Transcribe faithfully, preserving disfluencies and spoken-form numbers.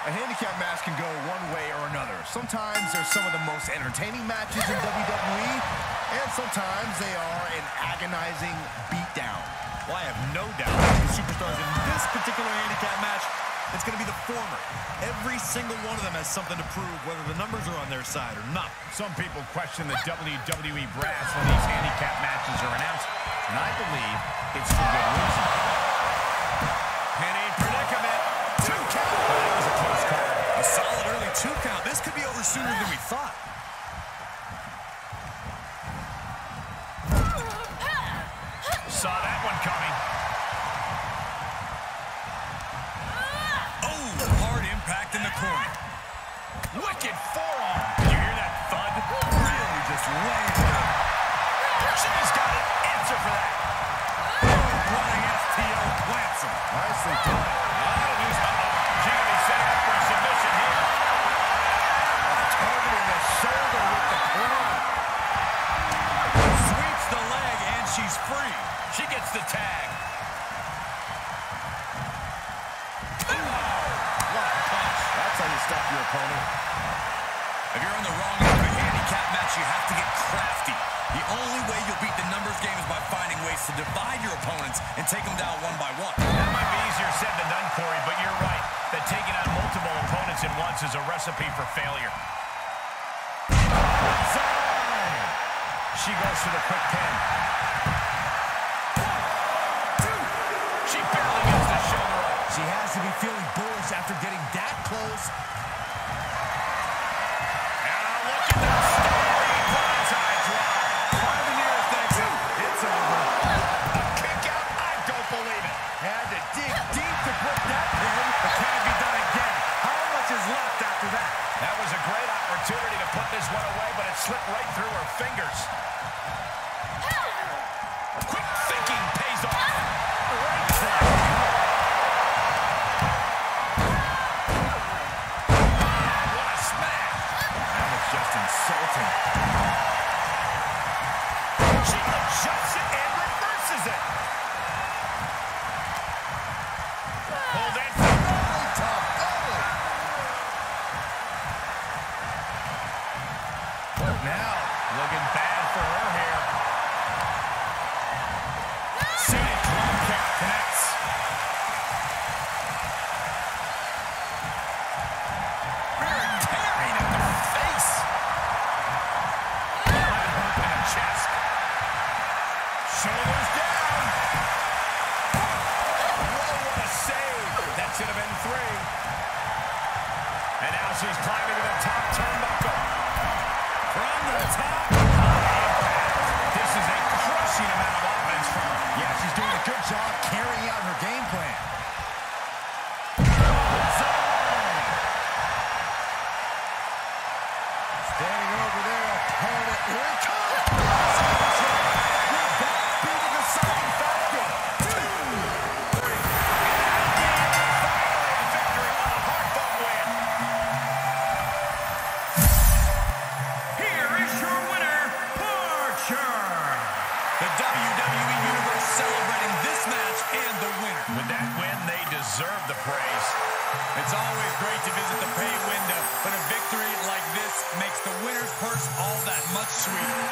A handicap match can go one way or another. Sometimes they're some of the most entertaining matches in W W E, and sometimes they are an agonizing beatdown. Well, I have no doubt that the superstars in this particular handicap match, it's going to be the former. Every single one of them has something to prove, whether the numbers are on their side or not. Some people question the W W E brass when these handicap matches are announced, and I believe it's for good reason. Penny predicament. Two count. Oh, that was a close call. A solid early two count. This could be over sooner than we thought. Saw that one coming. Oh, hard impact in the corner. Wicked forearm. Did you hear that thud? Really just laying it out. She's got an answer for that. Running S T O plants him. Nicely done. That'll do something. She gonna be setting up for a submission here. Targeting the shoulder with the club. Sweeps the leg, and she's free. She gets the tag. Ooh, what a punch. That's how you stop your opponent. If you're on the wrong end of a handicap match, you have to get crafty. The only way you'll beat the numbers game is by finding ways to divide your opponents and take them down one by one. That might be easier said than done, Corey, but you're right that taking on multiple opponents at once is a recipe for failure. She goes for the quick pin. She barely gets the shoulder up. She has to be feeling bullish after getting that close. And a look at that staring bonsai drop. One of the nearest thanks you. It's over. A kick out? I don't believe it. Had to dig deep to put that pin, but can it be done again? How much is left after that? That was a great opportunity to put this one away, but it slipped right through her fingers. Quick thinking pays off. Right through. What a smash. That was just insulting. She adjusts it and reverses it. Hold it. Really tough. Oh. Now, looking bad for her here. Seated club kick connects. Tearing in the face. Line hook in the chest. Shoulders down. Whoa, what a save. That should have been three. And now she's climbing to the top turnbuckle. From the top. This is a crushing amount of offense from her. Yeah, she's doing a good job carrying out her game plan. Standing over there, opponent. Here it comes. Will that be the deciding factor? Two, three. Victory, what a hard-fought win. Here is your winner, Archer. The W W E Universe celebrating this match and the winner. With that win, they deserve the praise. It's always great to visit the pay window, but a victory like this makes the winner's purse all that much sweeter.